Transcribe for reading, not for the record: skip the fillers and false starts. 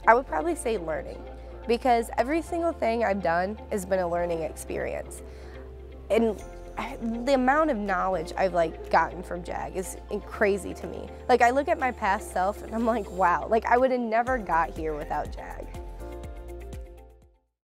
I would probably say learning, because every single thing I've done has been a learning experience. And the amount of knowledge I've gotten from JAG is crazy to me. I look at my past self and I'm like, wow, I would have never got here without JAG.